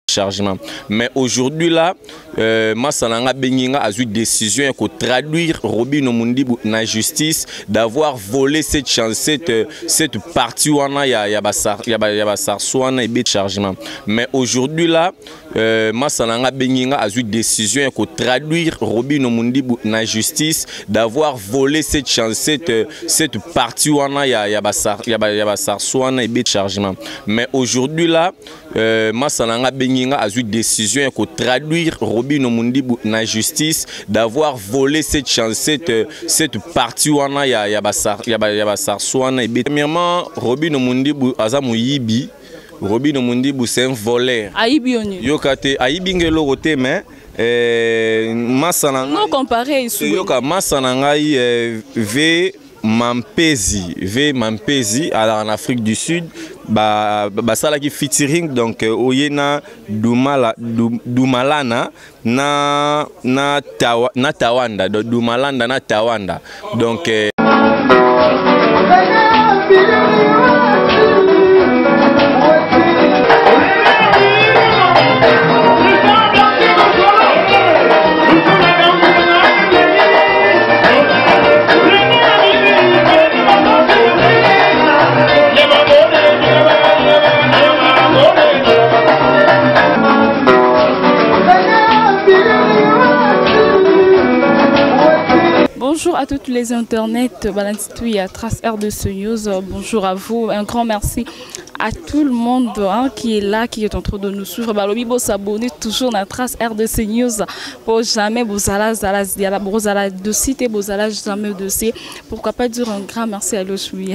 chargement. Mais aujourd'hui là, Massananga Benginga a eu décision de traduire Robin Omundibu dans la justice, d'avoir volé cette chance, cette partie où il y a un chargement. Mais aujourd'hui là, Massananga Benginga a eu décision de traduire Robin Omundibu dans la justice, d'avoir volé cette chance, cette partie où il y a un chargement. Mais aujourd'hui là, Massananga Benginga a eu décision de traduire Robin Omundibu dans la justice, d'avoir volé cette chance, cette partie où il y a premièrement, Robin Omundibu azamu yibi. Robin Omundibu c'est un voleur. Aibi oni. Yokate aibi ngelo rote mais Massananga. Non comparé ici. Yoka Massananga v Mampezi alors en Afrique du Sud ça là qui featuring donc oyena Dumalana na Tawanda Dumalanda na Tawanda donc bonjour à tous les internets, Balantitou à Trace RDC News. Bonjour à vous, un grand merci à tout le monde qui est là, qui est en train de nous suivre. Balobi bo s'abonner toujours à Trace RDC News pour jamais vous allez de citer vous allez jamais de c'est. Pourquoi pas dire un grand merci à l'Oshuye.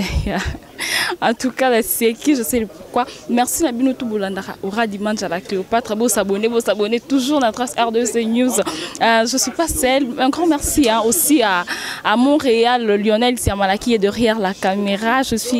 En tout cas, c'est qui, je sais pourquoi. Merci Nabino Toubulandara, Aura Dimanche à la Cléopâtre. Vous s'abonner toujours à Trace RDC News. Je ne suis pas seule. Un grand merci aussi à Montréal, Lionel Siamala qui est derrière la caméra.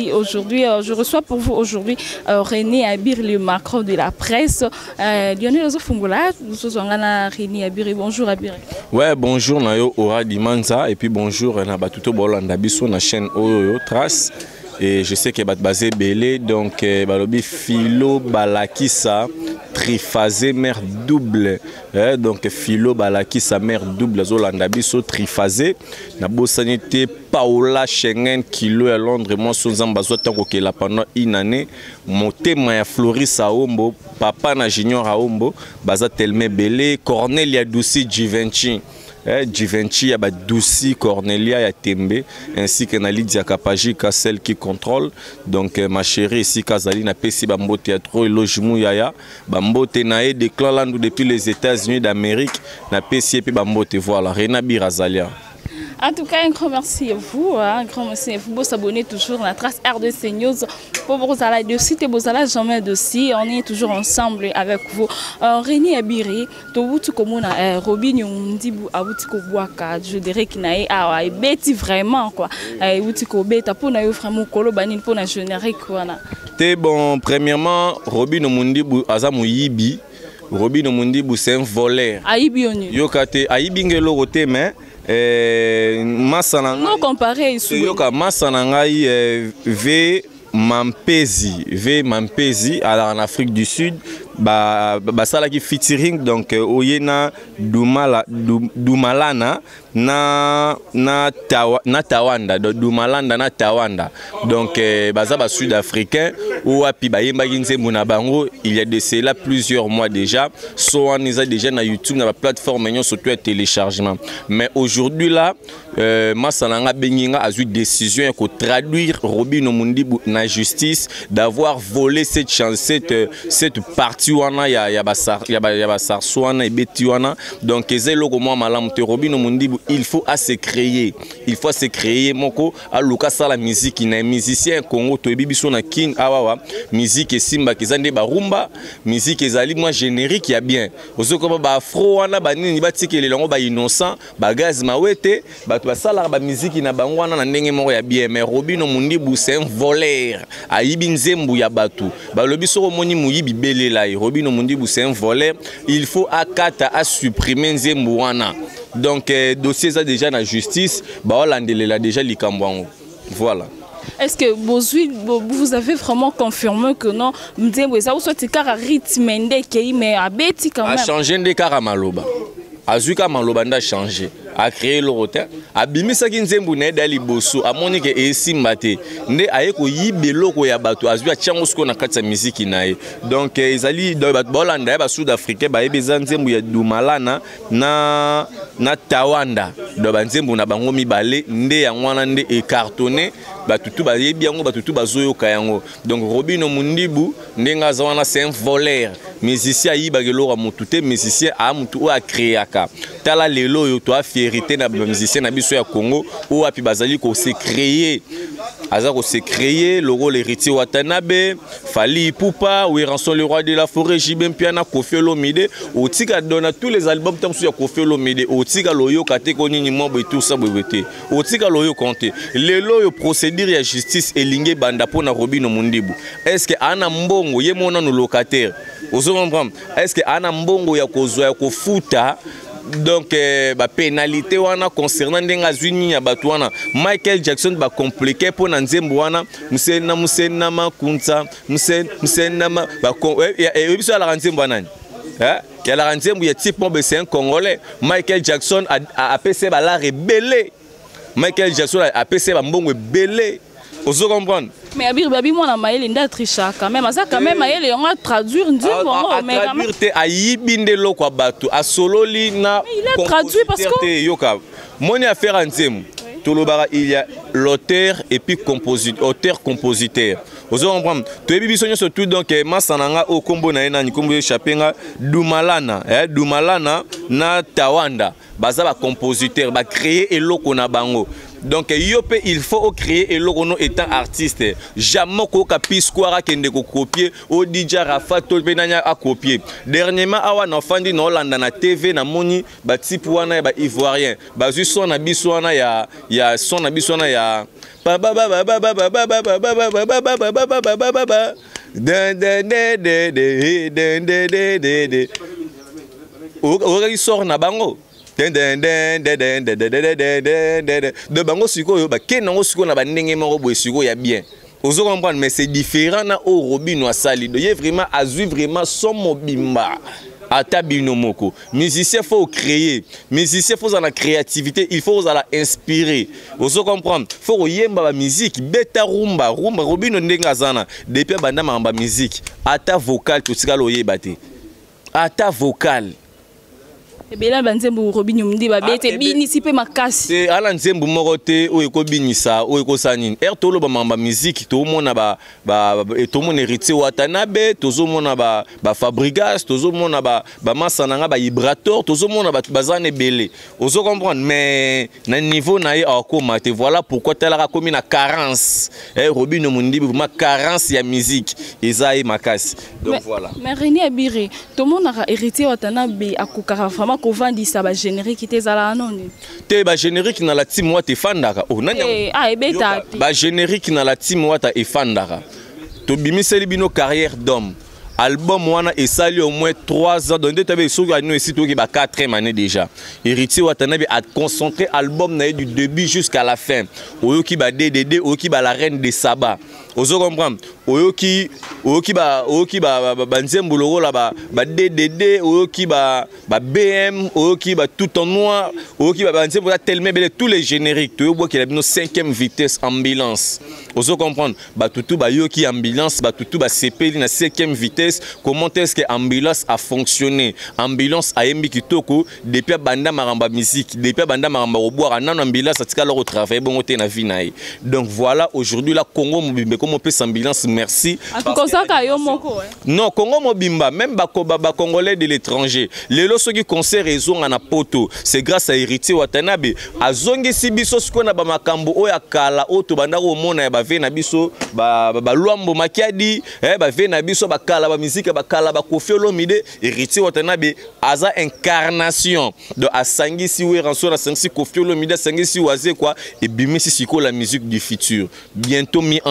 Je reçois pour vous aujourd'hui René Abir, le Macron de la presse. Lionel Ozofungola, nous sommes René Abir. Bonjour Abir. Ouais, bonjour Nayo Aura Dimanche et puis bonjour Nabatuto Bolandabiso na chaîne Oyo Trace. Et je sais que est basé belé donc balobi philo balakisa triphasé mère double donc philo balakisa mère double zolanda biso triphasé na bosanité Paola Schengen kilo à Londres moi sozamba zotango ke la pendant une année motema ya Floris Aombo papa na Junior Aombo baza telme belé Cornelia Douci Givenchy Givenchy, ya Douci, Cornelia, ya Tembe, ainsi que Lydia Kapajika, celle qui contrôle. Donc ma chérie ici, Kazali, na pesi bambo théâtre et logement yaya, bambo tenae de clan depuis les États-Unis d'Amérique, na pesi et puis bambo te voilà, Rena Birazalia. En tout cas, un grand merci à vous. Un grand merci à vous. Vous s'abonner toujours à la Trace RDC News. Pour vous aller de site et vous allez jamais de si. On est toujours ensemble avec vous. René Abiri, tout comme on Robin Omundibu, Abutiko Boaka, je dirais qu'il n'a pas bêti vraiment quoi. Abutiko bêta pour n'a eu vraiment colo banin pour la générique quoi. T'es bon. Premièrement, Robin Omundibu azamu yibi. Robin Omundibu c'est un voleur. Aibi oni. Yokate aibi ngelo rote mais Massananga. Non comparé ici. Yoka Massananga v Mampezi alors en Afrique du Sud ça là qui featuring donc oyena Dumalana na Tawanda Dumalanda na Tawanda donc baza sud-africain ou api bayemba nzembo na bango il y a de cela plusieurs mois déjà soit on est déjà na YouTube na plateforme ñon surtout à téléchargement mais aujourd'hui là Massananga Benginga a eu décision de traduire Robin Omundibu dans la justice, d'avoir volé cette chance, cette partie où il y a donc Robin Omundibu il faut se créer, moko à Lucas la musique na musicien Congo to bibiso na king awawa musique et simba kizande barumba musique ezali moi générique ya bien ozoko ba afro wana banini batikele longo ba innocent ba gaz mawete ba basala ba musique na bango wana na ndenge moko ya bien mais Robin Omundibu c'est un voleur ayibi nzembu ya batu balobi soko moni muyibi belela Robin Omundibu c'est un voleur il faut akata à supprimer nzembu wana donc dossier ça déjà na justice ba olandelela déjà likambwango voilà. Est-ce que vous avez vraiment confirmé que non, Nzembo ça ou soit tika rythme ndeke mais abeti quand même. A changé ndeka maloba. Azuka maloba nda changé. A créé le rotin. A bimisa ki Nzembo na dali boso. A moni ke esimba te. Nde ayeko yibelo ko ya bato. Azua chango sko na kati ya musique na ye. Donc ezali do bat bolanda ba sud-africain ba ebeza Nzembo ya Dumalana na Tawanda. Do ba Nzembo na bango mibale nde ya ngwana nde écartonné. Batutu ba yebi yango batutu bazoyoka yango. Donc Robino Mundibu ndenga zawana c'est un voleur. Musicien yiba gelora mutute musicien a mutu o a créé aka. Tala lelo yo to a fierté na musicien na biso ya Congo ou api bazali ko se créer. Aza ko se créer le rôle héritier Watanabe, Fali Ipupa, Weranson le roi de la forêt, Jibem Piana, Koffi Olomide, Otika donne tous les albums tam sur Koffi Olomide, Otika loyo kate koni ni mo tout ça bebete. Otika loyo konte. Lelo yo procédure ya justice elinge banda pona Robino Mundibu. Est-ce que ana mbongo ye mona no locataire? Ozo comprendre? Est-ce que ana mbongo ya kozwa ya kofuta? Donc ba pénalité wana concernant ndenga zwini ya batu wana Michael Jackson ba compliqué pour na Nzembo wana musena makunza musena ma ba et biso la Nzembo wana ya la Nzembo ya type mo c'est un congolais. Michael Jackson a PC ba la rebelle. Michael Jackson a PC ba mbongo belé. Ozo comprendre? Mais Abir Babi moi na maïle nda tricha quand même ça quand même maïle on va traduire Nzembo mais quand même te ayibinde loko bato a sololi na il a traduit parce que yoka moni affaire Nzembo tolobara il y a l'auteur et puis auteur compositeur. Ozo comprendre? To ebi biso nyoso tout donc masananga o kombo na ena ni kombo chapenga Dumalana Dumalana na Tawanda baza ba compositeur ba créer eloko na bango. Donc il faut créer et l'ono étant artiste. Jamais ko kapiskwara kende ko copier au DJ Rafa tolbenanya a copier. Dernièrement awa na fandi na Hollande na TV na moni ba type wana ba ivoirien. Ba zu son na biswana ya son na biswana ya ba ba ba ba ba ba ba ba ba ba ba ba ba ba ba ba de o sort na bango de bango siko yo ba kenango siko na ba ndenge moko boye siko ya bien. Ozo comprendre mais c'est différent na o Robino asali. Do ye vraiment azui vraiment son mobimba. Ata bino moko. Musicien faut créer. Musicien faut la créativité, il faut la inspirer. Ozo comprendre. Faut yemba ba musique, beta rumba Robino ndenga zana. Depuis banda mamba musique, ata vocal to sikalo yebate. Ata vocal. Ebela Nzembo Robino Mundibu bete bini sipe makasi. C'est ala Nzembo morote o eko binisa o eko sanine. Tolo ba mamba musique to mona ba to mona héritier Watanabe, tozo mona ba Fabrigas, tozo mona ba masananga ba Vibrator, tozo mona ba bazane belé. Ozo comprendre mais na niveau na ye akoma te voilà pourquoi tela komi na carence. Robino Mundibu ma carence ya musique ezaï makasi. Donc voilà. Mais René Abiré, to mona héritier Watanabe akukara vraiment ko vandisa ba générique te zala noni. Te ba générique na la team wata efandaka. Oh nanya. Ebeta. Ba générique na la team wata efandaka. To bimiseli bino carrière d'homme. Album wana esali au moins 3 ans. Donc tu so ga no esi to ki ba 4 années déjà. Héritier Watanabe a concentré album na du début jusqu'à la fin. Oyoki ba DDD, oyoki ba la reine des Saba. Ozo comprendre? Oyoki ba Nzembo loro la ba DDD, oyoki ba BM, oyoki ba tout en noir, oyoki ba Nzembo la tellement belle tous les génériques. Tu vois qu'il a une 5e vitesse ambulance. Ozo comprendre? Ba tutu ba yoki ambulance, ba tutu ba CP na 5e vitesse. Comment est-ce que ambulance a fonctionné? Ambulance a yembi kitoko depuis banda maramba musique, depuis banda maramba oboire nan ambulance atika leur travail bon te na vie naï. Donc voilà aujourd'hui la Congo mobimba comment peut ambulance merci. Comme ça kayo moko non Congo mobimba même ba congolais de l'étranger. Les loso qui concert raison na poto c'est grâce à héritier Watanabe azongi sibiso skona ba makambo oya kala oto banda ko mona ya ba ve na biso ba lwambo makiadi ba ve na biso ba kala ba musique ba kala ba Koffi Olomide héritier Watanabe aza incarnation de asangi si Weranson asangi Koffi Olomide asangi si waze quoi et bimisi siko la musique du futur bientôt mi ange mi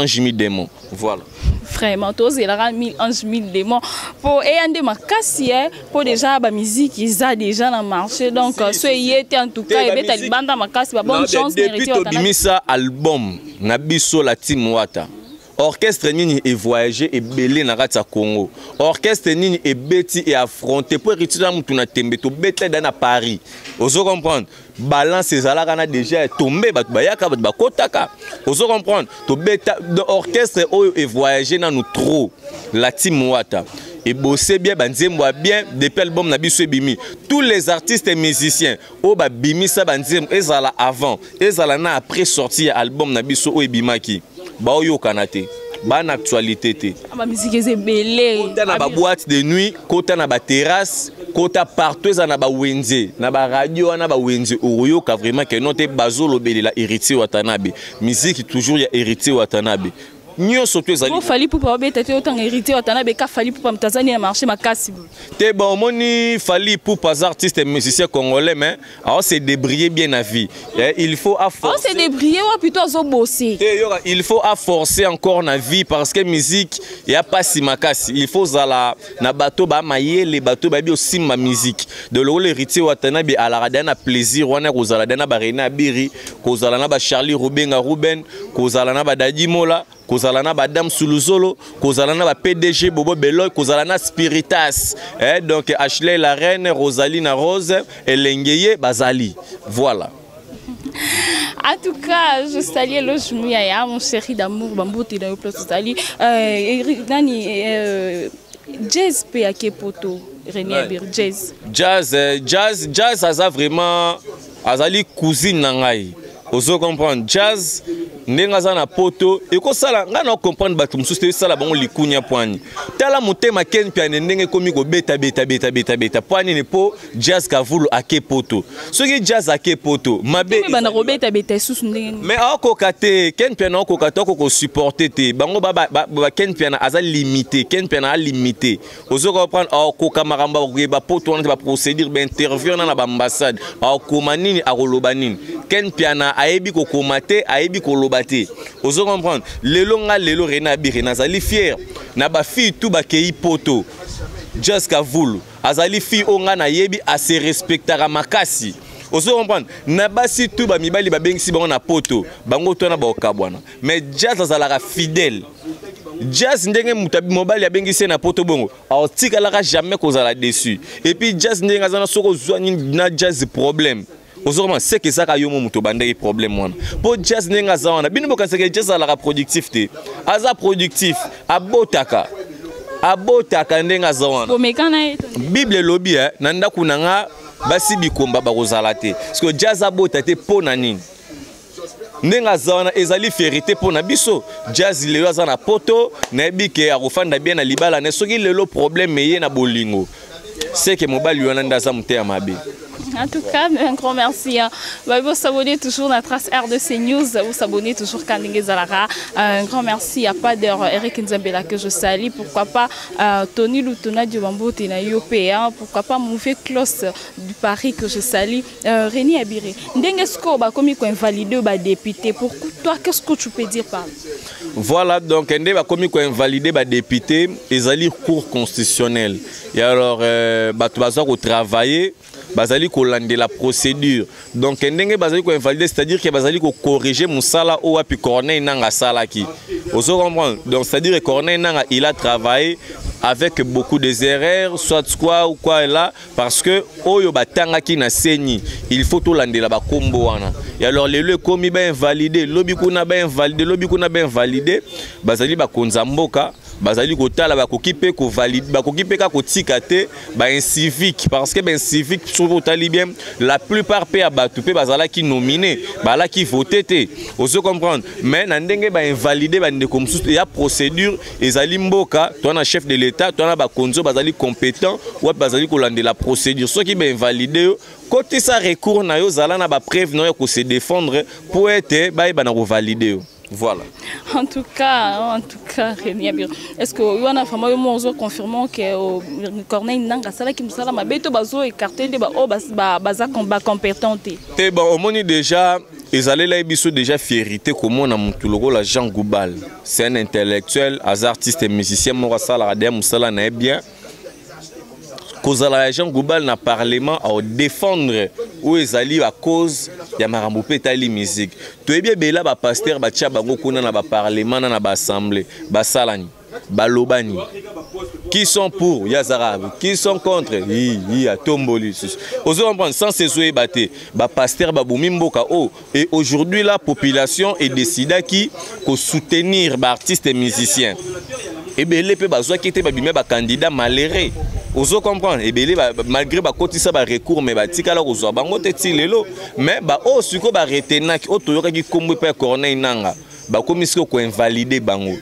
démons. Voilà. Vraiment, tous il y a 1000 anges, 1000 démons. Pour ayant ma casse, pour déjà la musique, ils ont déjà dans le marché. Donc, ceux qui étaient en tout cas, ils étaient les bandes dans ma casse, bonne chance. Depuis Tobimisa album, Nabiso la Team Wata. Orchestre nini et voyager et belé na rata Congo. Orchestre nini et beti et affronter pour retirer mutuna tembe to beta dans Paris. Oso comprendre. Balance ces alaka na déjà tombé bat bayaka bat bakotaka. Oso comprendre. To beta orchestre et voyager na nous trop la Team Wata. Et bosser bien, banzembo bien depuis l'album Nabiso Bimi. Tous les artistes et musiciens, oh ba Bimi ça banzembo ezala avant, ezala na après sorti album Nabiso o Bimaki. Ba oyo kanate, ba na actualité te. Ba musique est belé. Kota na ba boîte de nuit, kota na ba terrasse, kota partout za na ba wenze, na ba radio na ba wenze oyo ka vraiment que note bazolo belé la héritier Watanabe. Musique toujours ya héritier Watanabe. Nyo surtout ezali. Pour fali pour pas bête autant hérité Watanabe ka fali pour pas Tanzanie marché makasi. Te bon moni fali pour pas artistes et musiciens congolais mais alors c'est débriller bien la vie. Il faut afforcer. Oh c'est débriller ou plutôt zo bosser. Il faut afforcer encore la vie parce que musique y a pas si makasi. Il faut zala na bateau ba maye les bateaux ba bi aussi ma musique. De l'eau héritier Watanabe à la radana plaisir wana kozala dana ba Rena Biri, kozala na ba Charlie Rubenga Ruben, kozala na ba Dadi Mola. Kozalana Badam Suluzolo, Kozalana ba PDG Bobo Beloy, Kozalana Spiritas, donc Ashley la reine, Rosaline Rose, Elengeye Bazali. Voilà. En tout cas, je salue le Jumia, mon chéri d'amour, Bambouti dans le plus salue. Jazz pe à Kepoto, René Abir, jazz. Jazz, ça vraiment, Azali cousine nangai. Ozo comprendre jazz nenga na poto et ko sala nga na comprendre bato mususu sala bango likunya poani tala motema ken piane ndenge komi ko beta poani ne po jazz ka vulu ake poto soki jazz ake poto mabe bana ko beta susu ndenge mais ako kate ken piane ako kate ko supporter te bango ba ken piane aza limité ken piane a limité ozo comprendre ako kamaramba ba poto on ba procédure ba interview na ba ambassade ako manini akoloba nini ken piane ayebi ko komate ayebi ko lobate ozo comprendre lelo Rena Biri nazali fier na ba fille tout ba kei poto just ka vulu azali fille onga na yebi a se respectera makasi ozo comprendre na basi tout ba mibali ba bengisi bango na poto bango to na ba okabwana mais jazz azalaka fidèle jazz ndenge mutabi mobali abengisi na poto bongo aotika la jamais kozala dessus et puis jazz ndenge azana soko zwani na jazz problème. Aujourd'hui, c'est que ça a eu mon problème. Pour jazz, bino bokanse que jazz a la productivité. Aza productif, abotaka ndenga zawana. Bible lobby nanda kunanga basi bikomba bakozalate. Parce que jazz abotate po na nini. Ndenga zawana ezali vérité po na biso. Jazz lelo azana poto na bike akofanda bien na libala na soki lelo problème yé na bolingo. C'est que mobile lui en a za muté amabe. En tout cas, un grand merci. Vous s'abonnez toujours à la trace RDC News. Vous s'abonnez toujours Kandenge Zalara. Un grand merci à Pader Eric Nzambela que je salue. Pourquoi pas Tony Lutona du Bambou Tina Yopéen. Pourquoi pas Mouvé Klos du Paris que je salue. René Abiré. Ndengesko, comme il est invalidé, député. Pour toi, qu'est-ce que tu peux dire par voilà, donc, comme il est invalidé, député, ils allaient cours constitutionnel. Et alors, tu vas travailler. Bazali ko lande la procédure donc ndenge bazali ko invalider c'est-à-dire que bazali ko corriger musala o api Corneille nanga salaki ozo comprendre donc c'est-à-dire que Corneille nanga il a travaillé avec beaucoup de erreurs soit quoi ou quoi là parce que oyo batanga ki na seni il faut to lande la ba kombo wana et alors le komi ba invalider lobi kuna ba invalider bazali ba konza mboka bazali kotala bakokipe ko valide bakokipe ka kotika te ba incivique parce que ben civique surtout talibien la plupart pe abatu pe bazala ki nominé bala ki voté te ozo comprendre mais na ndenge ba invalider ba ndeko mususu ya procédure ezali mboka toi na chef de l'état toi na ba konzo bazali compétent ou bazali ko lande la procédure ceux qui ba invalider côté ça recours na yo zala na ba preuve na yo ko se défendre pour être ba na ko valider. Voilà. En tout cas, René Abir, est-ce que vous avez vraiment confirmé que Corneille Nanga sala qui musala mabeto bazo écarté de baza combat compétent. Et bon, au moins déjà, ils allaient là ils sont déjà fierité comme on a monté la Jean Goubal. C'est un intellectuel, un artiste et musicien, moi ça la radem musala na bien. Cause la Jean Goubal na parlement à défendre où ils allaient à cause ya marambo petali musique. Tu es bien bela ba pasteur ba tia bango kuna na ba parlement na ba assemblée, ba salani, ba lobani. Qui sont pour Yazarab, qui sont contre a Tomboli. Aux comprendre sans se souiller battre, ba pasteur ba boumimboka oh et aujourd'hui la population est décidée qui pour soutenir ba artistes et musiciens. Et bien les peuples qui étaient ba candidat malheureux. Ozo comprendre et belé malgré ba côté ça ba recours mais ba tika la ozo bango teti lelo mais ba o suko ba retena ki otoyoka ki kombo pa Corneille Nanga ba komisiko ko invalider bango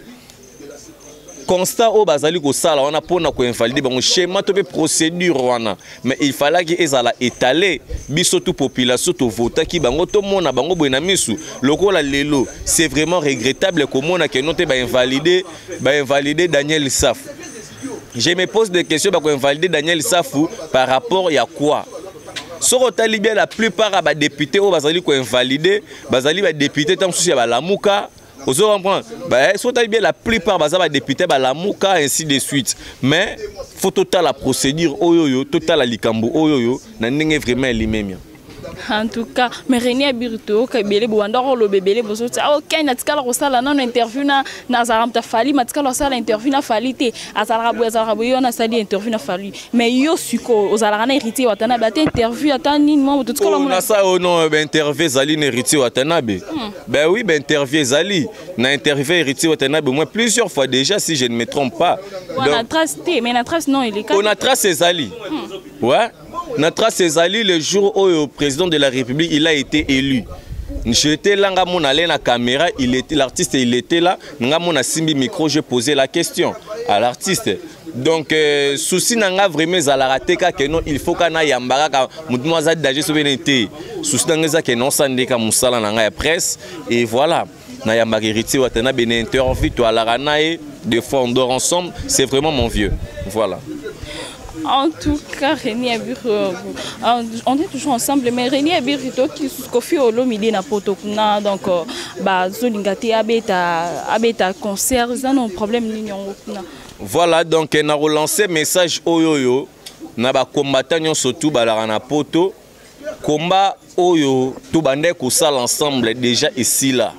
constat au bazali ko sala on a pona ko invalider bango schéma to pe procédure wana mais il fallait que ezala étaler biso toute population to vota ki bango to mona bango boina misu lokola lelo c'est vraiment regrettable que mona que note ba invalider Daniel Saf. Je me pose des questions pour invalider Daniel Safou par rapport à quoi. Si on a bien la plupart des députés qui ont invalidé, les députés tant que la Mouka, vous comprenez. Si on a bien la plupart des députés la Mouka ainsi de suite. Mais il faut total la procédure, total la likambo, n'a vraiment éliminer. En tout cas, mais René Abirito, Kabele Bouandoro, le bébé, le bosso, ok, Natika la Rosa, non interview na Nazaram Tafali, Matika la Sala interview na Falite, Azarabou, on a sali interview na Fali. Mais yo suko, aux Alarana héritier, Watana, interview, attendez, moi, tout ce qu'on a ça au nom, interview Zali, héritier Watanabe. Ben oui, interview Zali, n'a interview héritier Watanabe, moi plusieurs fois déjà, si je ne me trompe pas. On a trace, mais la trace, non, il est on a tracé Zali. Ouais. Notre Césali, le jour où le président de la République il a été élu. J'étais là, on allait la caméra, l'artiste il était là, on a simbi micro, je posais la question à l'artiste. Donc souci nanga vraiment zalarate que non il faut qu'on aille ambara mutmoza daje souvenir souci nanga que non sandeka musala nanga presse et voilà na yambara héritier watana ben interview to alarana et de fondor ensemble, c'est vraiment mon vieux. Voilà. En tout cas, René Abirito, on est toujours ensemble, mais René Abirito qui Kofi Olomide na potokuna donc zolingati abeta concert, ça non problème ni voilà donc on a relancé message oyoyo na ba combattant surtout balarana poto combat oyo tout bande ko sala ensemble déjà ici là.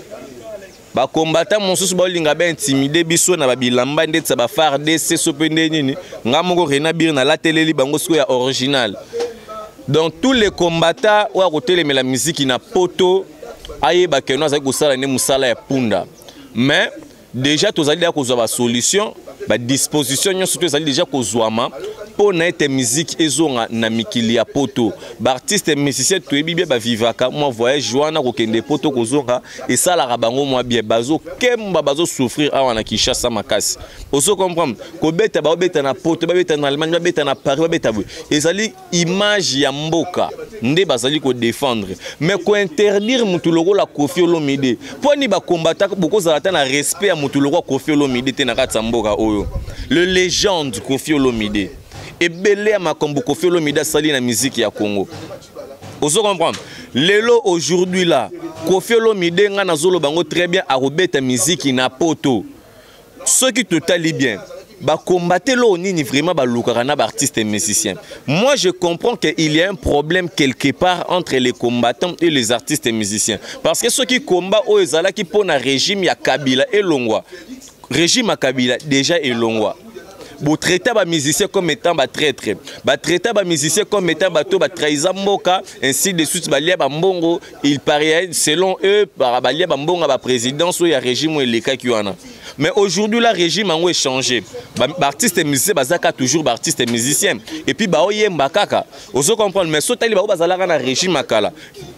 Ba combattant mosusu ba linga ba intimider biso na ba bilamba ndetsa ba FARDC sopende nini ngamoko René Abirito na la télé bango siko ya original. Donc tous les combattants wa kotelemela la musique na poto aye ba keno za ko sala ne musala ya punda. Mais déjà tozali da kozwa ba solution ba disposition nyo surtout ezali déjà kozwama pour na ete musique ezonga na mikili ya poto ba artiste musicien to ebi ba vivaka moi voyage wana ko kende poto kozonga et ça la rabango moi bien bazo kemba bazo souffrir awa na Kinshasa makasi oso comprendre ko beta ba beta na poto ba beta na Allemagne ba beta na Paris ba beta ezali image ya mboka nde bazali ko défendre mais ko interdire mutu loko la Kofi Olomide pour ni ba combattre beaucoup za na respect ya mutu loko Kofi Olomide te na katsa mboka oyo le légende Kofi Olomide et belé à ma combo Kofi Olomide sali na musique ya Congo. Vous comprenez? Lelo aujourd'hui là, Kofi Olomide nga na zolo bango très bien à rebeta musique na poto. Ceux qui totalement bien, ba combattre lo nini vraiment ba lukarana ba artiste et musicien. Moi je comprends qu'il y a un problème quelque part entre les combattants et les artistes et musiciens parce que ceux qui combattent au ezala qui pona régime ya Kabila et Longwa. Régime à Kabila déjà est Longwa. Vous traitez les musiciens comme étant traîtres. Vous traitez les musiciens comme étant trahison mboka, ainsi de suite. Mbongo, il paraît, selon eux, par la présidence ou le régime ou les cas qui en a. Mais aujourd'hui, le régime a changé. Les artistes et musiciens, ils toujours les artistes et musiciens. Et puis, ils ont bakaka. Vous comprenez, mais si vous avez un régime à Kala,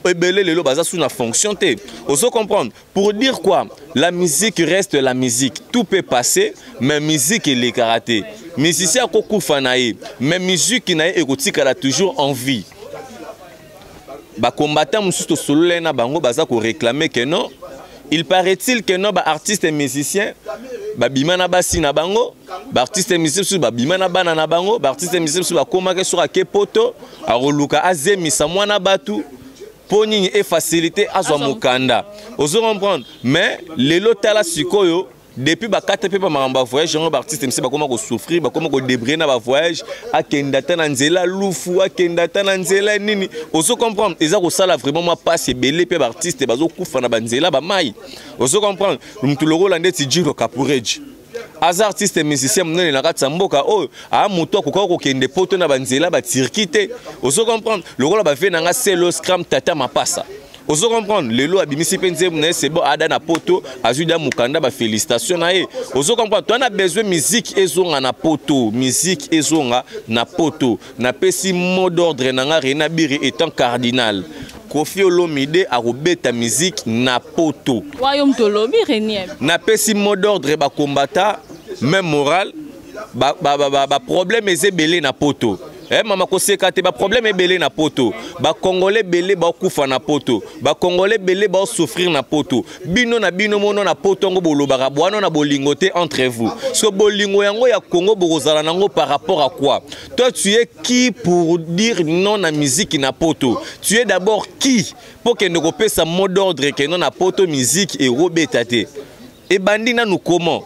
vous fonction. Vous comprenez, pour dire quoi? La musique reste la musique. Tout peut passer, mais la musique est le karaté. Musicien kokufanaye, mais musique qui n'a pas toujours en vie. Les combattants mususu solo na bango baza ko réclamer que non il paraît-il que nos artistes et musiciens babimana basi na bango, artistes et musiciens babimana bana na bango, artistes et musiciens bakomaka sur akepoto aroluka azemisa mwana batu poni et facilité azwa mukanda. Ozo comprendre, mais lelo tala sikoyo depuis ba 4 pepa maramba voyage ngo artiste mse bakoma ko souffrir bakoma ko débrouiller na ba voyage akenda ta na nzela lufu akenda ta na nzela nini. Ozo comprendre, eza ko sala vraiment ma passe belé pe ba artiste bazo kufa na banzela ba mai. Ozo comprendre, mtu loko lande ti jiro kapureji aza artiste et musicien mnene na kati mboka o a muto akoka ko kende poto na banzela ba circuité. Ozo comprendre, loko ba fe na nga selo scram tata mapasa. Ozo comprendre, lelo abimisi penze mne c'est bon ada na poto azuda mukanda ba félicitations na ye. Ozo comprendre, toi on a besoin musique ezonga na poto, musique ezonga na poto. Na pesi mot d'ordre na nga Rena Biri étant cardinal. Kofi Olomide a robeta musique na poto. Royaume Tolobi Renier. Na pesi mot d'ordre ba combattant même moral ba problème ezebele na poto. Eh mama koseka te ba problème ebele na poto, ba congolais belé ba kufa na poto, ba congolais belé ba souffrir na poto, bino na bino mono na poto ngo bolobaka bwana na bolingo te entre vous. So bolingo yango ya Congo bokozala nango par rapport à quoi? Toi tu es qui pour dire non na musique na poto? Tu es d'abord qui pour que ne kopesa mot d'ordre que non na poto musique et robetate? Et bandina nous comment?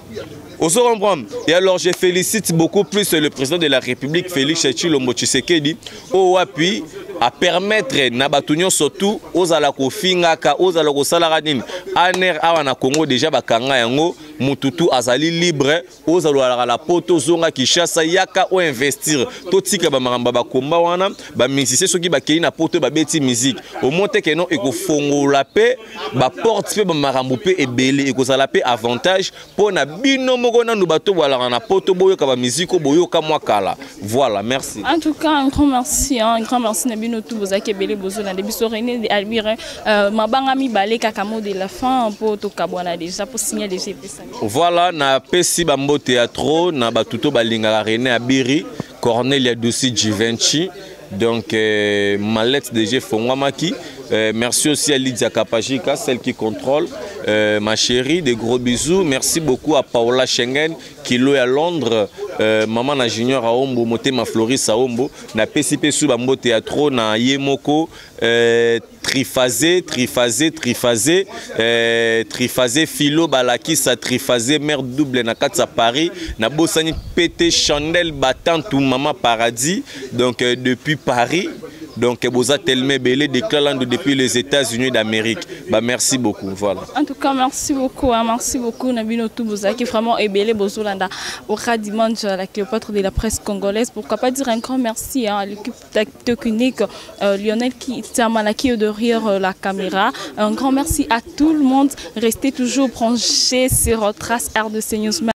On se comprend. Et alors je félicite beaucoup plus le président de la République, Félix Tshilombo Tshisekedi, au appui à permettre Nabatunion surtout aux alako fingaka, aux alako salaradine, aner awana Congo déjà bakanga yango, mututu azali libre, aux alako la poto zonga Kinshasa yaka ou investir. Totika ba maramba ba komba wana, ba musicien soki ba kei na poto ba beti musique. Au monte que non eko fongo la paix, ba porte pe ba marambo pe ebele eko sala pe avantage pour na bino moko na nubato wala na poto boyo ka ba musique boyo ka mwakala. Voilà, merci. En tout cas, un grand merci, hein, un grand merci Nabi nous tous vos akebele bozo na debi René de Albire mabanga mi balé kakamo de la fin pour to kabwana déjà pour signer des GP. Voilà, na pesi bambo théâtre na batuto balinga René Abiri Cornelia Dossi Givenchy donc Mallette DG Fongwamaki. Merci aussi à Lydia Kapajika, celle qui contrôle ma chérie, des gros bisous. Merci beaucoup à Paola Schengen qui est à Londres, maman na junior à Ombo, Motema Floris à Ombo, na PCP sous Bambo Théâtre, na Yemoko, triphasé, Philo Balakisa, triphasé, mère double na Katsa Paris, na Bossani PT Chandelle Battante ou Maman Paradis, donc depuis Paris. Donc, Boza Telme Belé déclarant depuis les États-Unis d'Amérique. Bah, merci beaucoup. Voilà. En tout cas, merci beaucoup. Hein, merci beaucoup, Nabino Touboza, qui vraiment est belé Bozolanda au dimanche la Cléopâtre de la presse congolaise. Pourquoi pas dire un grand merci à l'équipe technique Lionel qui est derrière la caméra. Un grand merci à tout le monde. Restez toujours branchés sur Trace R de CNews.